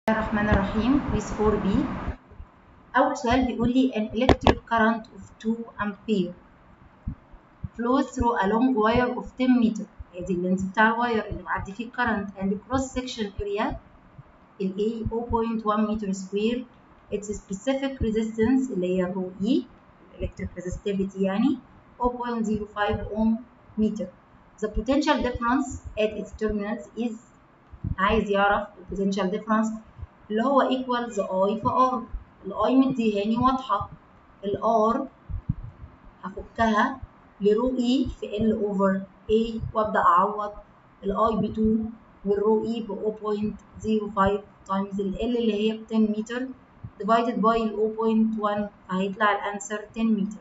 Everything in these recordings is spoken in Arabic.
الرحمن الرحيم quiz 4B. أول سؤال بيقول لي an electric current of 2 ampere flows through a long wire of 10 meter. ادي اللينس بتاع الواير اللي معدي فيه current and cross section area ال A 0.1 meter square. its specific resistance اللي هي رو E electric resistivity يعني 0.05 ohm meter. The potential difference at its terminals is عايز يعرف ال potential difference اللي هو equals I في R. ال I مديهاني واضحة، ال R هفكها لرو E في L over A وابدأ أعوض ال I ب 2 والرو E ب 0.05 times ال L اللي هي ب 10 متر divided by ال 0.1 فهيطلع الأنسر 10 متر.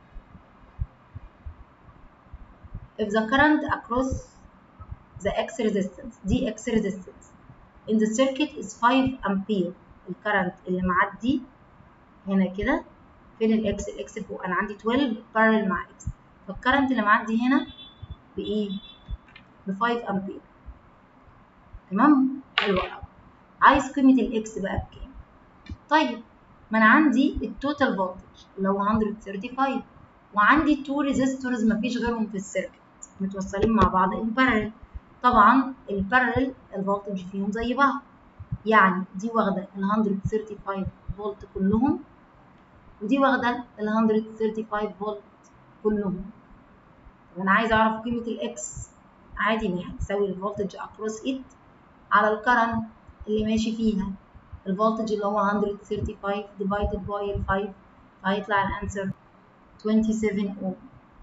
If the current across the X resistance دي X resistance in the circuit is 5 ampere. الكرنت اللي معدي هنا كده فين الاكس؟ الاكس فوق، انا عندي 12 parallel مع اكس، فالكرنت اللي معدي هنا بايه؟ ب 5 امبير. تمام؟ حلو قوي. عايز قيمه الاكس بقى بكام؟ طيب ما انا عندي التوتال فولتج اللي هو 135 وعندي 2 ريزيستورز مفيش غيرهم في السيركت متوصلين مع بعض ان بارallel. طبعا البارallel الفولتج فيهم زي بعض، يعني دي واخده ال 135 فولت كلهم ودي واخده ال 135 فولت كلهم. طب انا عايزه اعرف قيمه الاكس، عادي ان هتساوي الفولتج اكروس ات على الكرنت اللي ماشي فيها، الفولتج اللي هو 135 divided by 5 فهيطلع الانسر 27 ohm.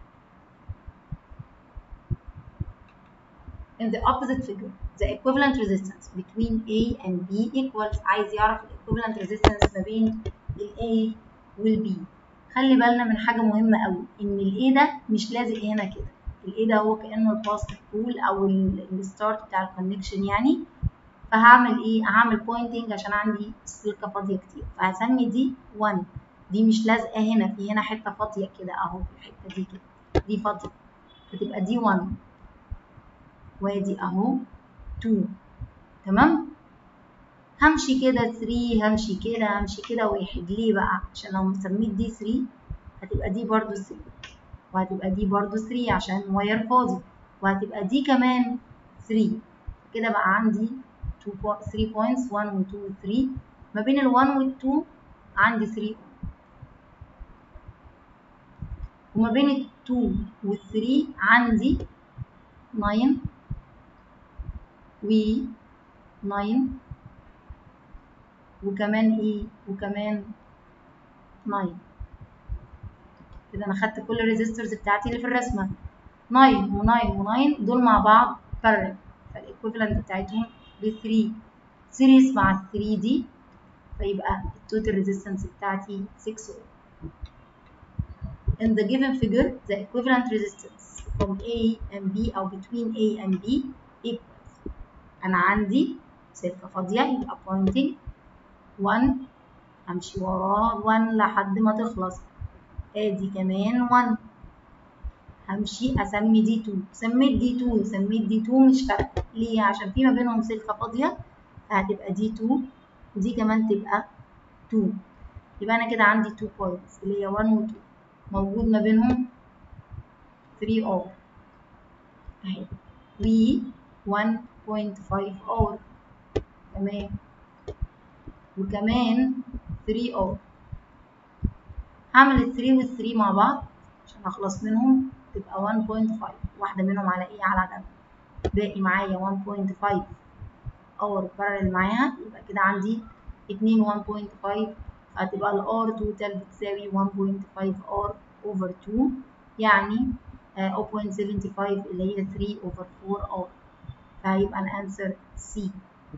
In the opposite figure the equivalent resistance between A and B equals. عايز يعرف equivalent resistance ما بين ال A وال B. خلي بالنا من حاجة مهمة قوي، إن ال A ده مش لازق هنا كده، ال A ده هو كأنه الباست بول أو الستارت بتاع الكونكشن يعني. فهعمل إيه؟ هعمل بوينتنج عشان عندي سلكة فاضية كتير، فهسمي دي 1. دي مش لازقة هنا، في هنا حتة فاضية كده أهو، في الحتة دي كده دي فاضية، فتبقى دي 1 وادي اهو 2. تمام؟ همشي كده 3، همشي كده، همشي كده 1. ليه بقى؟ عشان لو سميت دي 3 هتبقى دي برضو 3 وهتبقى دي برضو 3 عشان واير فاضي، وهتبقى دي كمان 3. كده بقى عندي 3 points 1 و 2 و 3. ما بين ال 1 وال 2 عندي 3 وما بين ال 2 وال 3 عندي 9 و 9 وكمان ايه؟ وكمان 9. كده انا خدت كل الريزيستورز بتاعتي اللي في الرسمه، 9 و9 و9 دول مع بعض بارل، فالايكويفالنت بتاعتهم ب 3 سيريز مع 3 دي، فيبقى التوتال ريزيستنس بتاعتي 6 ohm. In the given figure the equivalent resistance from A and B أو between A and B equals. أنا عندي سلكة فاضية يبقى pointing 1 همشي وراه 1 لحد ما تخلص، ادي كمان 1 همشي اسمي دي 2. سميت دي 2 سميت دي 2 مش فارقه، ليه؟ عشان في ما بينهم سلكه فاضيه فهتبقى دي 2 ودي كمان تبقى 2. يبقى انا كده عندي 2 بوينتس اللي هي 1 و 2 موجود ما بينهم 3 اور اهي و 1.5 اور تمام وكمان 3 اور. هعمل ال 3 وال 3 مع بعض عشان اخلص منهم تبقى 1.5، واحده منهم على ايه؟ على جنب، باقي معايا 1.5 اور بارل معاها، يبقى كده عندي 2 1.5 هتبقى الار توتال بتساوي 1.5 ار اوفر 2 يعني 0.75 اللي هي 3 اوفر 4 ار، فهيبقى الانسر سي.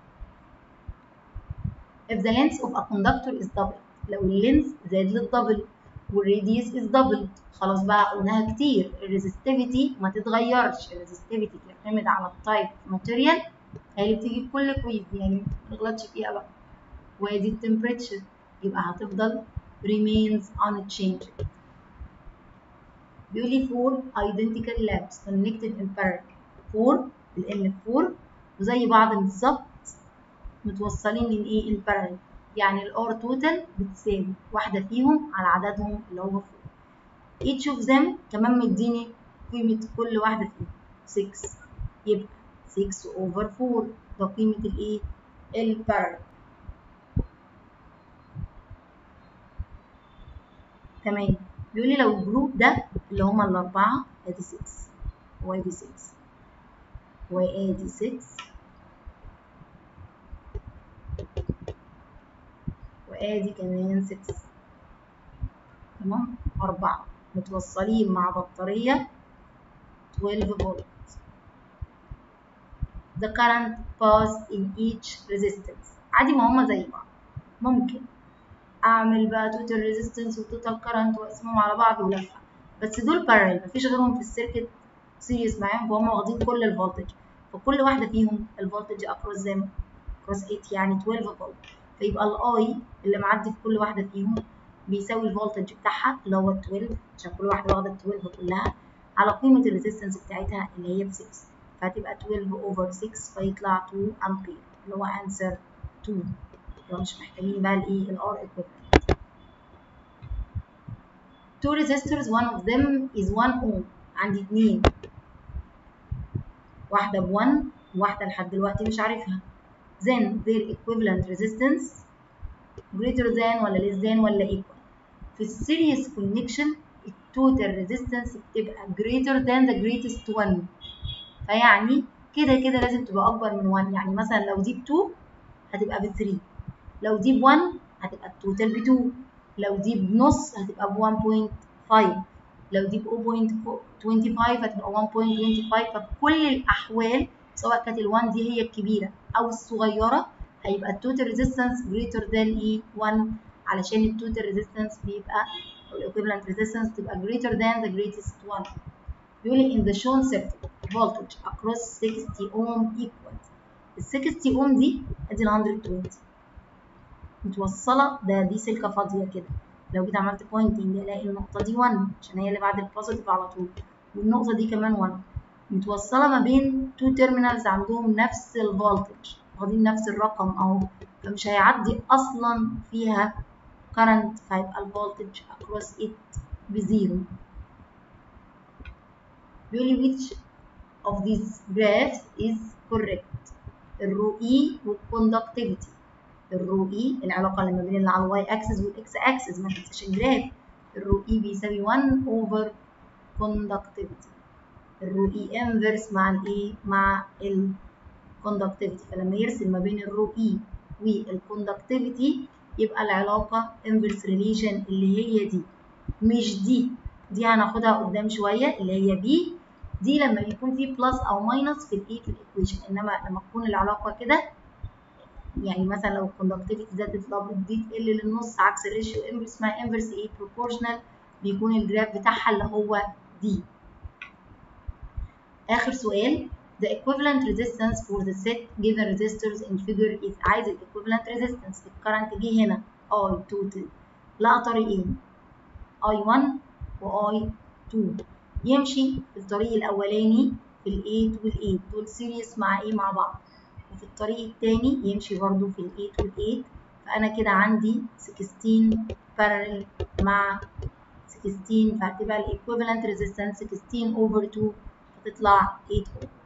If the length of a conductor is double، لو اللينث زاد للدبل والراديوس is double، خلاص بقى قلناها كتير، الريزستيفيتي ما تتغيرش، الريزستيفيتي تعتمد على التايب ماتيريال هي اللي بتيجي في كل كويز يعني ما تغلطش فيها بقى، وادي التمبريتشر يبقى هتفضل remains unchanged. بيقول لي 4 identical lamps connected in parallel، 4 الام 4 وزي بعض بالظبط متوصلين للايه البارالل، يعني الار توتال بتساوي واحده فيهم على عددهم اللي هو فوق. each of them كمان مديني قيمه كل واحده فيهم 6، يبقى 6 over 4 ده قيمه الايه البارالل. تمام. بيقول لي لو الجروب ده اللي هما الاربعه، ادي 6 وادي 6 وادي 6 وادي كمان 6، تمام، 4 متوصلين مع بطارية 12 فولت. The current passed in each resistance. عادي ما هما زي بعض، ممكن اعمل بقى توتال ريزيستنس وتوتال كارنت واقسمهم على بعض ولفه، بس دول بارل مفيش غيرهم في السيركت سيريس معاهم، فهم واخدين كل الفولتج، فكل واحده فيهم الفولتج اكروس زي كروس 8 يعني 12 فولت، فيبقى الاي اللي معدي في كل واحده فيهم بيساوي الفولتج بتاعها اللي هو 12 عشان كل واحده واخده 12 كلها على قيمه الريزيستنس بتاعتها اللي هي ب 6، فهتبقى 12 اوفر 6 فيطلع 2 امبير اللي هو انسر 2. لو مش محتاجين بقى الايه الار equivalent. two resistors one of them is 1 ohm، عندي اتنين، واحده ب 1 وواحده لحد دلوقتي مش عارفها. then their equivalent resistance greater than ولا less than ولا equal. في السيريس كونكشن التوتال ريزيستنس بتبقى greater than the greatest one، فيعني كده كده لازم تبقى اكبر من 1، يعني مثلا لو دي ب 2 هتبقى ب 3، لو دي ب 1 هتبقى التوتال ب 2، لو دي بنص هتبقى ب 1.5، لو دي ب 0.25 هتبقى 1.25. ففي كل الاحوال سواء كانت ال1 دي هي الكبيره او الصغيره هيبقى التوتال ريزيستنس greater than ايه 1، علشان التوتال ريزيستنس بيبقى او الايكويفالنت ريزيستنس بتبقى greater than the greatest one. بيقول لي in the shown circuit voltage across 60 ohm equals. ال 60 ohm دي ادي ال 120 متوصله، دي سلكه فاضيه كده، لو جيت عملت بوينتنج الاقي النقطه دي 1 عشان هي اللي بعد البوزيتيف على طول، والنقطه دي كمان 1، متوصله ما بين تو تيرمينالز عندهم نفس الفولتج، واخدين نفس الرقم اهو، فمش هيعدي اصلا فيها current، فهيبقى الفولتج across it بزيرو. بيقول لي which of these graphs is correct. الرو اي والكوندكتيفيتي. الرو اي العلاقه اللي ما بين اللي على الواي اكسس والاكس اكسس، ما تنساش الجراف. الرو اي بيساوي 1 اوفر كوندكتيفيتي، الرو اي انفرس مع الايه مع الكوندكتيفيتي، فلما يرسم ما بين الرو اي والكوندكتيفيتي يبقى العلاقه انفرس ريليشن اللي هي دي، مش دي هناخدها قدام شويه اللي هي بي، دي لما بيكون في بلس او ماينس في الايه في الايكويشن، انما لما تكون العلاقه كده يعني مثلا لو الكوندكتيفيتي زادت دبل دي تقل للنص عكس الريشيو انفرس، اسمها انفرس ايه بروبورشنال، بيكون الجراف بتاعها اللي هو دي. اخر سؤال the equivalent resistance for the set given resistors in figure is. عايز ال equivalent resistance. الكرنت جه هنا I total لقى طريقين I1 و I2، يمشي في الطريق الاولاني في ال 8 وال 8 دول سيريس مع ايه مع بعض، وفي الطريق الثاني يمشي برضو في ال 8 وال 8، فانا كده عندي 16 parallel مع 16، فهتبقى ال equivalent resistance 16 over 2 فتطلع 8 ohm.